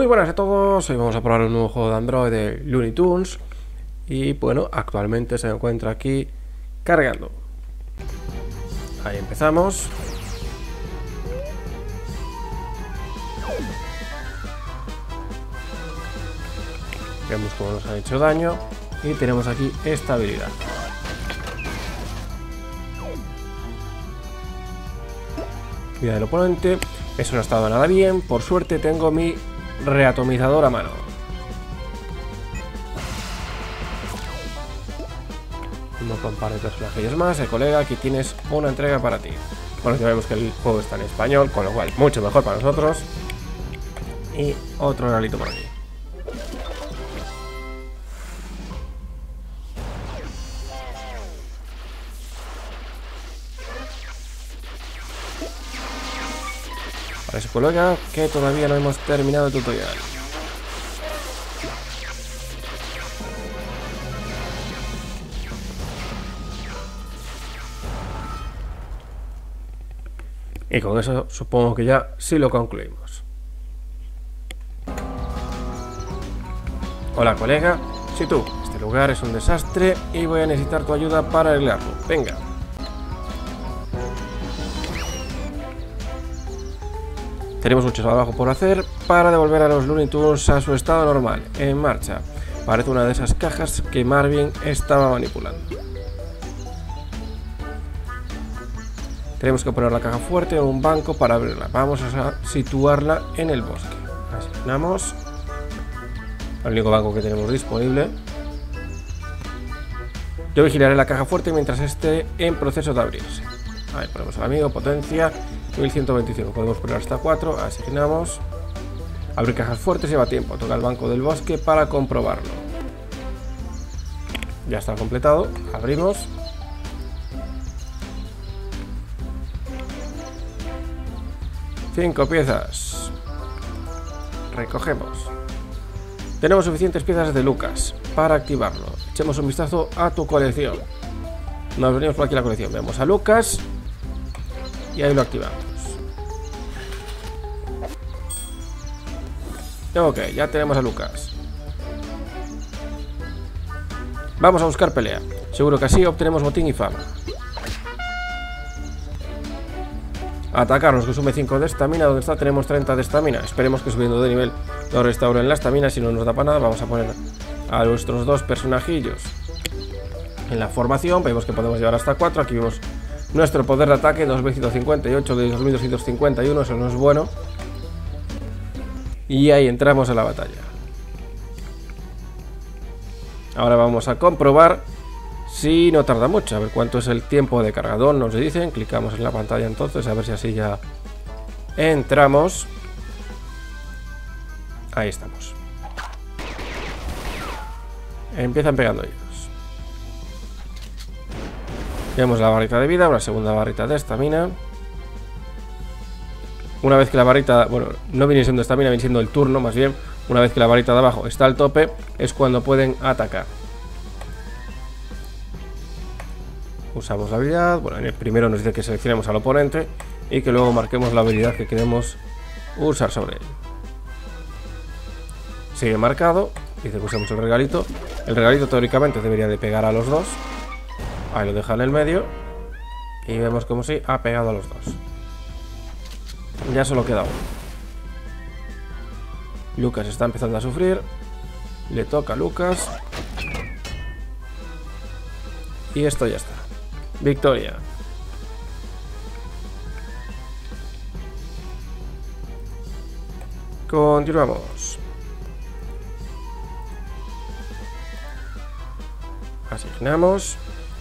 Muy buenas a todos, hoy vamos a probar un nuevo juego de Android de Looney Tunes. Y bueno, actualmente se encuentra aquí cargando. Ahí empezamos. Vemos cómo nos han hecho daño. Y tenemos aquí esta habilidad. Vida del oponente. Eso no ha estado nada bien. Por suerte tengo mi reatomizador a mano. Vamos con un par de personajes más. Colega, aquí tienes una entrega para ti. Bueno, ya vemos que el juego está en español, con lo cual mucho mejor para nosotros. Y otro regalito por aquí. Parece, colega, que todavía no hemos terminado el tutorial. Y con eso supongo que ya sí lo concluimos. Hola, colega. Sí, tú. Este lugar es un desastre y voy a necesitar tu ayuda para arreglarlo. Venga. Tenemos mucho trabajo por hacer para devolver a los Looney Tunes a su estado normal. En marcha. Parece una de esas cajas que Marvin estaba manipulando. Tenemos que poner la caja fuerte en un banco para abrirla. Vamos a situarla en el bosque. Asignamos el único banco que tenemos disponible. Yo vigilaré la caja fuerte mientras esté en proceso de abrirse. Ahí ponemos al amigo, potencia 1125. Podemos poner hasta 4. Asignamos. Abrir cajas fuertes lleva tiempo. Toca el banco del bosque para comprobarlo. Ya está completado. Abrimos. Cinco piezas. Recogemos. Tenemos suficientes piezas de Lucas para activarlo. Echemos un vistazo a tu colección. Nos venimos por aquí a la colección. Vemos a Lucas y ahí lo activamos. Ok, ya tenemos a Lucas. Vamos a buscar pelea. Seguro que así obtenemos botín y fama. Atacar nos consume 5 de estamina. Donde está tenemos 30 de estamina. Esperemos que subiendo de nivel nos restauren la estamina. Si no nos da para nada, vamos a poner a nuestros dos personajillos en la formación. Vemos que podemos llevar hasta 4. Aquí vemos nuestro poder de ataque 2158 de 2251. Eso no es bueno. Y ahí entramos en la batalla. Ahora vamos a comprobar si no tarda mucho. A ver cuánto es el tiempo de cargador. Nos dicen. Clicamos en la pantalla entonces. A ver si así ya entramos. Ahí estamos. Empiezan pegando ellos. Vemos la barrita de vida. Una segunda barrita de estamina. Una vez que la barrita, bueno, no viene siendo estamina, viene siendo el turno más bien. Una vez que la barrita de abajo está al tope, es cuando pueden atacar. Usamos la habilidad. Bueno, en el primero nos dice que seleccionemos al oponente y que luego marquemos la habilidad que queremos usar sobre él. Sigue marcado. Dice que usemos el regalito. El regalito teóricamente debería de pegar a los dos. Ahí lo deja en el medio. Y vemos como si ha pegado a los dos. Ya solo queda uno. Lucas está empezando a sufrir. Le toca a Lucas. Y esto ya está. Victoria. Continuamos. Asignamos.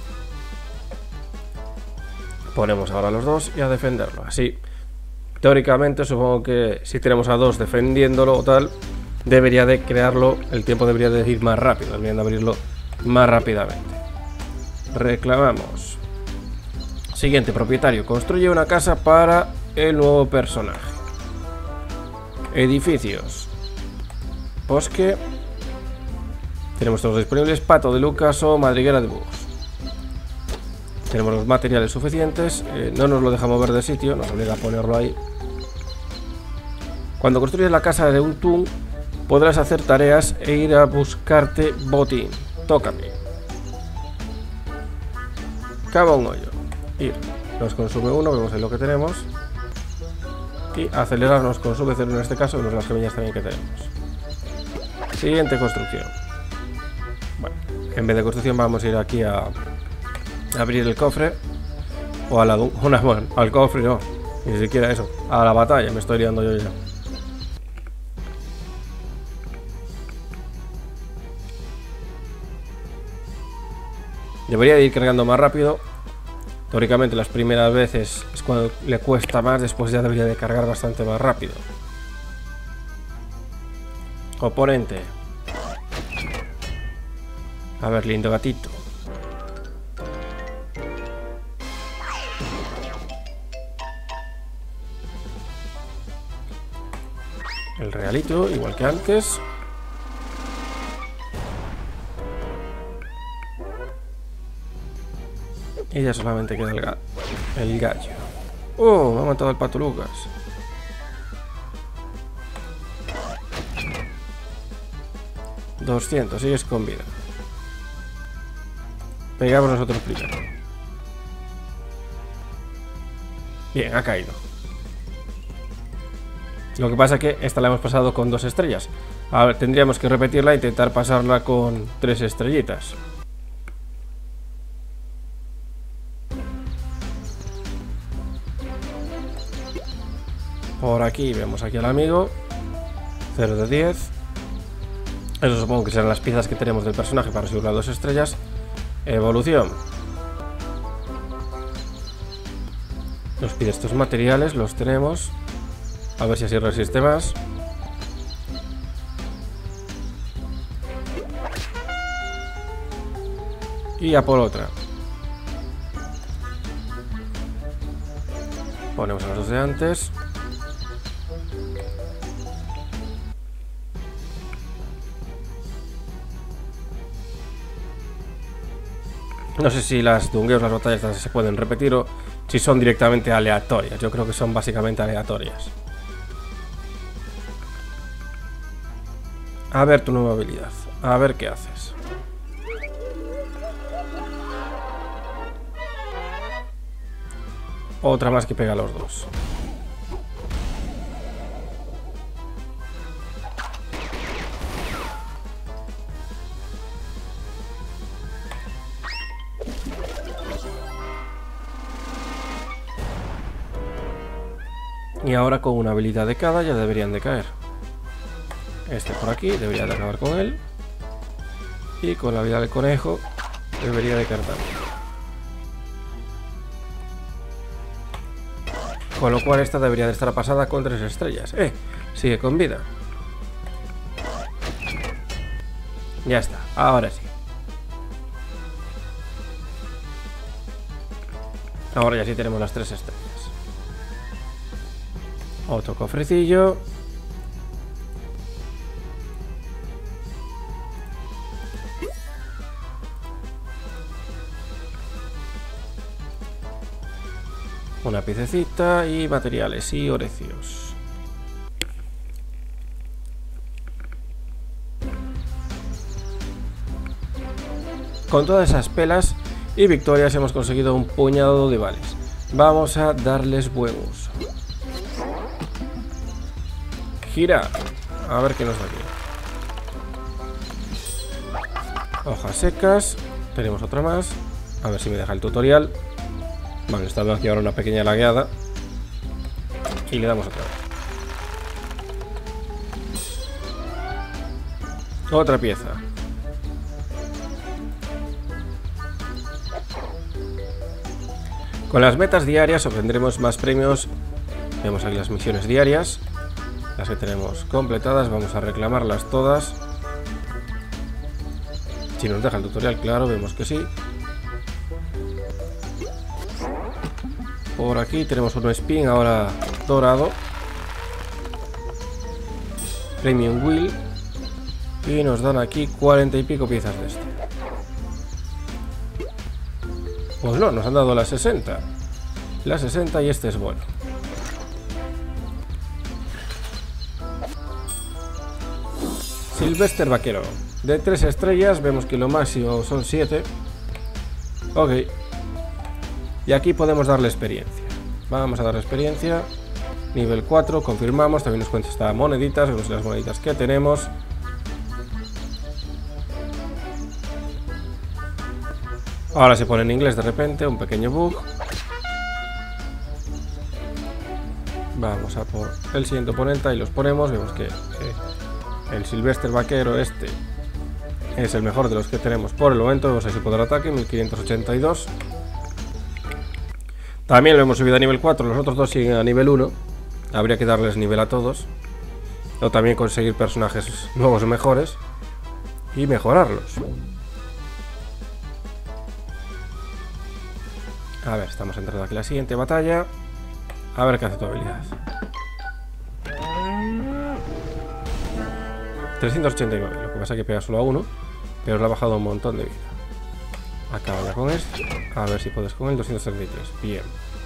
Ponemos ahora a los dos y a defenderlo. Así, teóricamente, supongo que si tenemos a dos defendiéndolo o tal, debería de crearlo, el tiempo debería de ir más rápido, deberían de abrirlo más rápidamente. Reclamamos. Siguiente, propietario. Construye una casa para el nuevo personaje. Edificios. Bosque. Tenemos todos disponibles. Pato de Lucas o madriguera de búhos. Tenemos los materiales suficientes. No nos lo deja mover de sitio. Nos obliga a ponerlo ahí. Cuando construyes la casa de un Toon, podrás hacer tareas e ir a buscarte botín. Tócame. Cava un hoyo. Ir. Nos consume 1, vemos ahí lo que tenemos. Y acelerar nos consume 0 en este caso, vemos las semillas también que tenemos. Siguiente construcción. Bueno, en vez de construcción vamos a ir aquí a abrir el cofre. O a la bueno, al cofre no, ni siquiera eso. A la batalla, me estoy liando yo ya. Debería de ir cargando más rápido. Teóricamente las primeras veces es cuando le cuesta más, después ya debería de cargar bastante más rápido. Oponente. A ver, lindo gatito. El realito, igual que antes. Y ya solamente queda el gallo. ¡Oh! Me ha matado el Pato Lucas. $200, sigues con vida. Pegamos nosotros primero. Bien, ha caído. Lo que pasa es que esta la hemos pasado con 2 estrellas. Ahora tendríamos que repetirla e intentar pasarla con 3 estrellitas. Por aquí vemos aquí al amigo. 0 de 10. Eso supongo que serán las piezas que tenemos del personaje para subir a 2 estrellas. Evolución. Nos pide estos materiales, los tenemos. A ver si así resiste más. Y a por otra. Ponemos a los 2 de antes. No sé si las dungeons, las batallas se pueden repetir o si son directamente aleatorias. Yo creo que son básicamente aleatorias. A ver tu nueva habilidad. A ver qué haces. Otra más que pega a los 2. Y ahora con una habilidad de cada ya deberían de caer. Este por aquí debería de acabar con él. Y con la habilidad del conejo debería de caer también. Con lo cual esta debería de estar pasada con 3 estrellas. Sigue con vida. Ya está, ahora sí. Ahora ya sí tenemos las 3 estrellas. Otro cofrecillo. Una piececita y materiales y orecios. Con todas esas pelas y victorias hemos conseguido un puñado de vales. Vamos a darles buen uso. Gira. A ver qué nos da aquí. Hojas secas. Tenemos otra más. A ver si me deja el tutorial. Vale, está dando aquí ahora una pequeña lagueada. Y le damos otra vez. Otra pieza. Con las metas diarias obtendremos más premios. Vemos aquí las misiones diarias. Las que tenemos completadas. Vamos a reclamarlas todas. Si nos deja el tutorial, claro, vemos que sí. Por aquí tenemos un spin ahora dorado. Premium Wheel. Y nos dan aquí 40 y pico piezas de este. Pues no, nos han dado las 60. Las 60 y este es bueno. Sylvester Vaquero. De 3 estrellas, vemos que lo máximo son 7. Ok. Y aquí podemos darle experiencia. Vamos a darle experiencia. Nivel 4, confirmamos. También nos cuenta esta moneditas, vemos las moneditas que tenemos. Ahora se pone en inglés de repente, un pequeño bug. Vamos a por el siguiente oponente y los ponemos. Vemos que el Sylvester Vaquero este es el mejor de los que tenemos por el momento. Vemos ese poder de ataque, 1582. También lo hemos subido a nivel 4, los otros dos siguen a nivel 1. Habría que darles nivel a todos. O también conseguir personajes nuevos o mejores y mejorarlos. A ver, estamos entrando aquí a la siguiente batalla. A ver qué hace tu habilidad. 389, lo que pasa es que pega solo a 1, pero le ha bajado un montón de vida. Acaba ya con esto. A ver si puedes con el 233. Bien.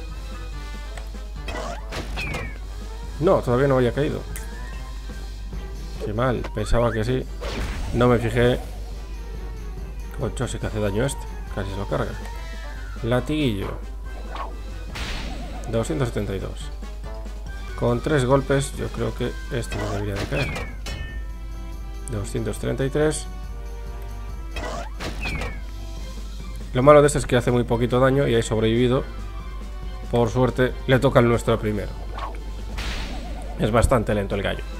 No, todavía no había caído. Qué mal, pensaba que sí. No me fijé. Concho, sí que hace daño este. Casi se lo carga. Latiguillo. 272. Con 3 golpes yo creo que este no debería de caer. 233. Lo malo de este es que hace muy poquito daño y hay sobrevivido. Por suerte le toca el nuestro primero. Es bastante lento el gallo.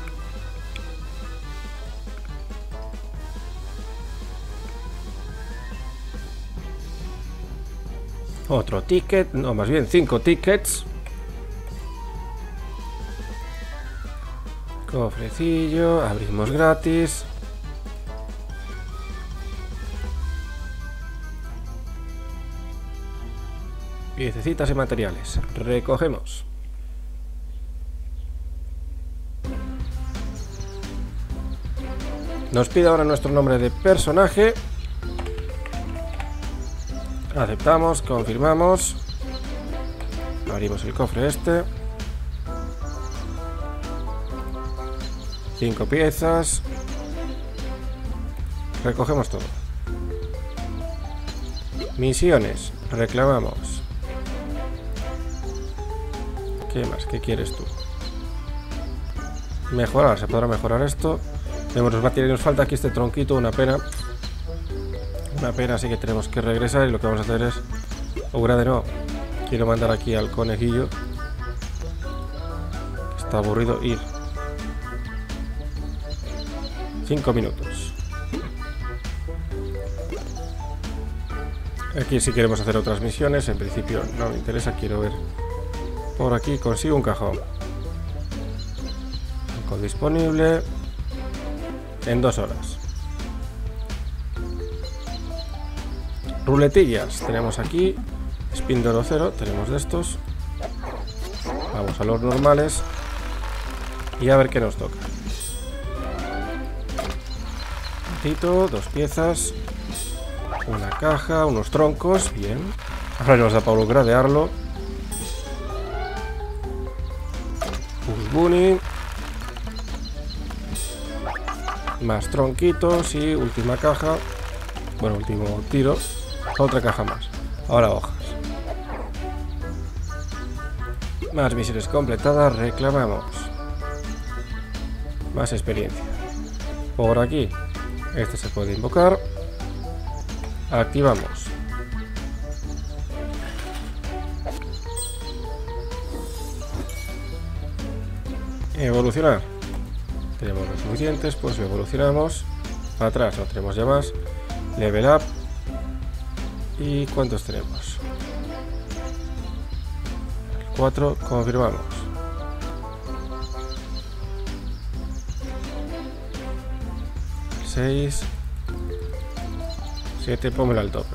Otro ticket, no, más bien 5 tickets. Cofrecillo, abrimos gratis. Piececitas y materiales. Recogemos. Nos pide ahora nuestro nombre de personaje. Aceptamos, confirmamos. Abrimos el cofre este. 5 piezas. Recogemos todo. Misiones. Reclamamos. ¿Qué más? ¿Qué quieres tú? Mejorar. ¿Se podrá mejorar esto? Vemos los materiales. Nos falta aquí este tronquito. Una pena. Una pena, así que tenemos que regresar. Y lo que vamos a hacer es... de no. Quiero mandar aquí al conejillo. Está aburrido ir. 5 minutos. Aquí si queremos hacer otras misiones. En principio no me interesa. Quiero ver por aquí. Consigo un cajón. Cajón disponible en 2 horas. Ruletillas. Tenemos aquí. Spin de oro 0. Tenemos de estos. Vamos a los normales. Y a ver qué nos toca. 2 piezas, una caja, unos troncos, bien. Ahora nos da para gradearlo. Un bunny. Más tronquitos y última caja. Bueno, último tiro. Otra caja más. Ahora hojas. Más misiones completadas, reclamamos. Más experiencia. Por aquí. Este se puede invocar. Activamos. Evolucionar. Tenemos los suficientes, pues evolucionamos. Para atrás no tenemos ya más. Level up. ¿Y cuántos tenemos? 4, confirmamos. 6, 7, pónmelo al tope.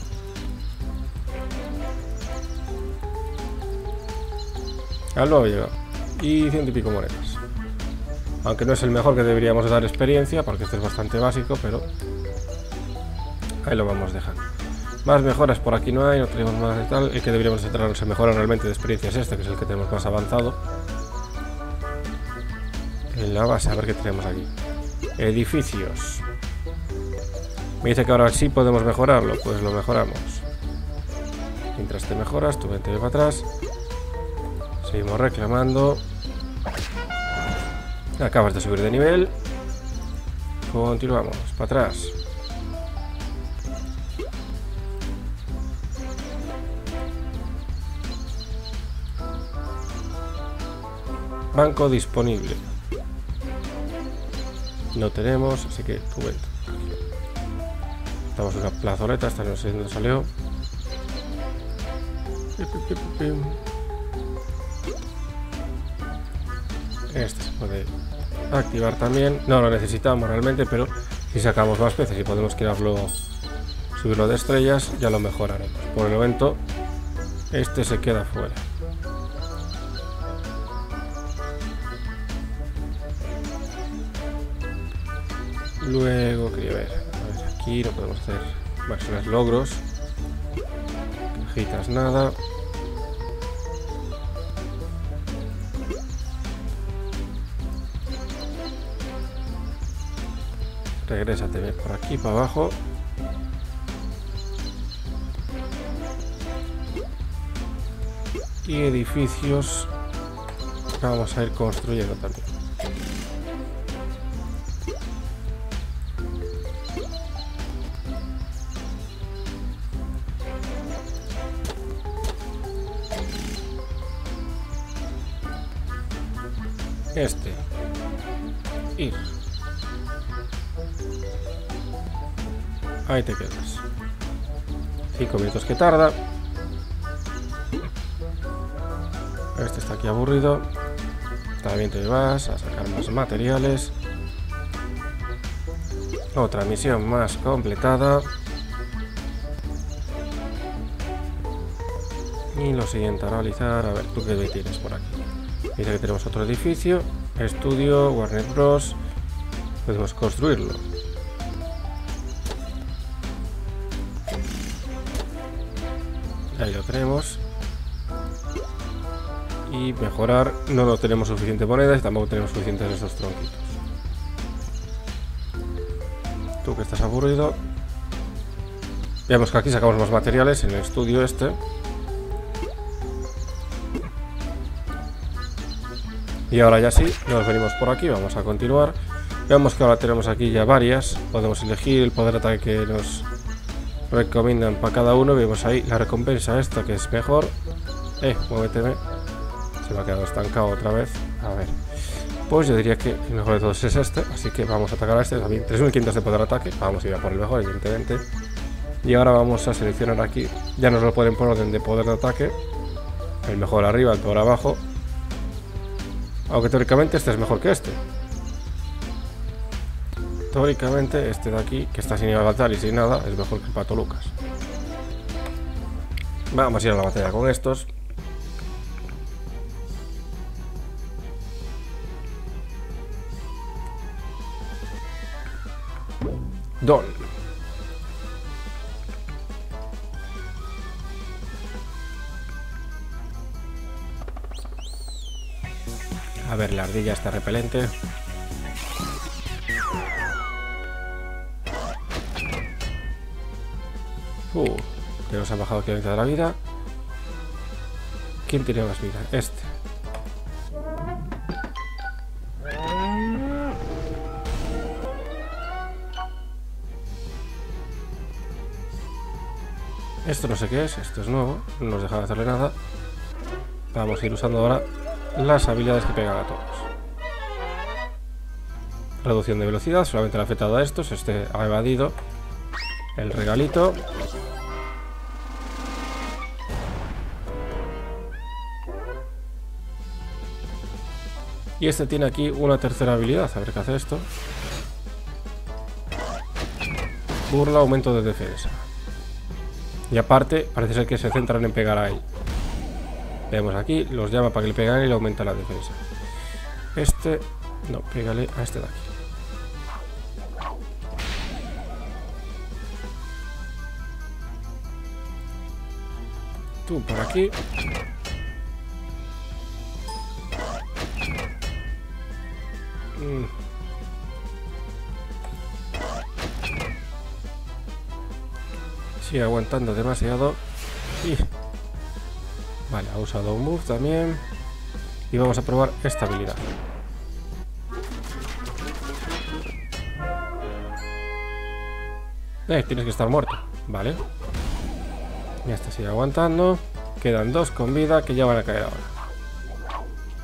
Al nuevo llegado. Y 100 y pico monedas. Aunque no es el mejor que deberíamos dar experiencia, porque este es bastante básico, pero ahí lo vamos dejando. Más mejoras por aquí no hay, no tenemos más de tal. El que deberíamos centrarnos en mejorar realmente de experiencia es este, que es el que tenemos más avanzado. En la base, a ver qué tenemos aquí. Edificios. Me dice que ahora sí podemos mejorarlo. Pues lo mejoramos. Mientras te mejoras, tú vente para atrás. Seguimos reclamando. Acabas de subir de nivel. Continuamos, para atrás. Banco disponible. No tenemos, así que tú vente. Estamos en una plazoleta, esta no sé dónde salió. Este se puede activar también. No lo necesitamos realmente, pero si sacamos más peces y podemos subirlo de estrellas, ya lo mejoraremos. Por el momento, este se queda fuera. Luego, quería ver. A ver, aquí no podemos hacer máximos logros. Cajitas, nada. Regrésate por aquí para abajo. Y edificios vamos a ir construyendo también. Este. Ir. Ahí te quedas. 5 minutos que tarda. Este está aquí aburrido. También te vas a sacar más materiales. Otra misión más completada. Y lo siguiente a realizar. A ver, ¿tú qué tienes por aquí? Dice que tenemos otro edificio. Estudio, Warner Bros. Podemos construirlo. Ahí lo tenemos. Y mejorar. No tenemos suficiente monedas y tampoco tenemos suficientes de esos tronquitos. Tú que estás aburrido. Veamos que aquí sacamos más materiales en el estudio este. Y ahora ya sí, nos venimos por aquí, vamos a continuar. Veamos que ahora tenemos aquí ya varias. Podemos elegir el poder de ataque que nos recomiendan para cada uno. Vemos ahí la recompensa esta que es mejor. Muéveteme. Se me ha quedado estancado otra vez. A ver. Pues yo diría que el mejor de todos es este. Así que vamos a atacar a este. También 3500 de poder de ataque. Vamos a ir a por el mejor, evidentemente. Y ahora vamos a seleccionar aquí. Ya nos lo ponen por orden de poder de ataque. El mejor arriba, el peor abajo. Aunque teóricamente este es mejor que este. Teóricamente este de aquí, que está sin avatar y sin nada, es mejor que el Pato Lucas. Vamos a ir a la batalla con estos. Don. A ver, la ardilla está repelente. Que nos ha bajado aquí la mitad de la vida. ¿Quién tiene más vida? Este. Esto no sé qué es, esto es nuevo, no nos deja de hacerle nada. Vamos a ir usando ahora las habilidades que pegan a todos. Reducción de velocidad, solamente le ha afectado a estos. Este ha evadido el regalito. Y este tiene aquí una tercera habilidad, a ver qué hace esto. Burla, aumento de defensa. Y aparte, parece ser que se centran en pegar a él. Vemos aquí, los llama para que le peguen y le aumenta la defensa. Este, no, pégale a este de aquí. Tú por aquí. Sigue aguantando demasiado. Y... vale, ha usado un buff también. Y vamos a probar esta habilidad. Tienes que estar muerto. Vale. Ya está, sigue aguantando. Quedan 2 con vida que ya van a caer ahora.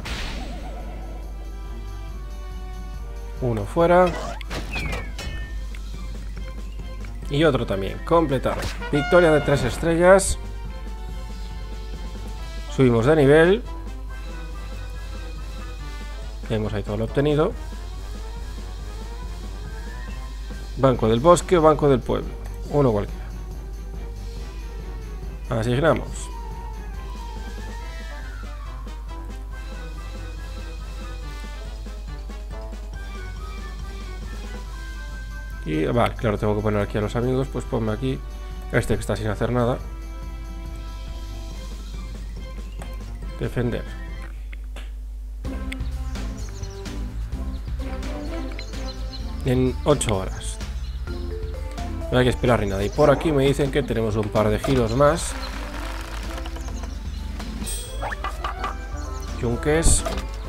Uno fuera. Y otro también. Completado. Victoria de 3 estrellas. Subimos de nivel. Tenemos ahí todo lo obtenido. Banco del bosque o banco del pueblo. Uno cualquiera. Asignamos. Y vale, claro, tengo que poner aquí a los amigos. Pues ponme aquí este que está sin hacer nada. Defender. En 8 horas. No hay que esperar ni nada. Y por aquí me dicen que tenemos un par de giros más. Yunques.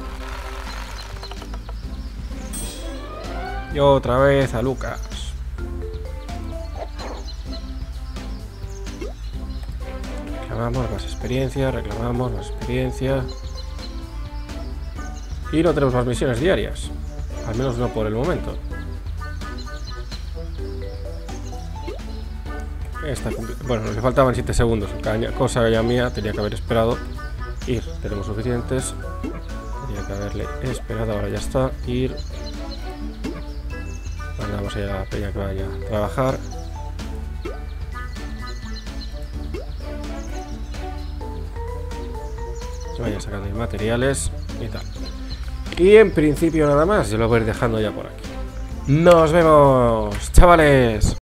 Y otra vez a Lucas. Reclamamos más experiencia. Reclamamos más experiencia. Y no tenemos más misiones diarias. Al menos no por el momento. Bueno, le faltaban 7 segundos. Cosa ya mía, tenía que haber esperado. Ir, tenemos suficientes. Tenía que haberle esperado, ahora ya está. Ir. Vale, vamos a ir a la peña que vaya a trabajar. Que vaya sacando materiales y tal. Y en principio nada más. Yo lo voy a ir dejando ya por aquí. ¡Nos vemos, chavales!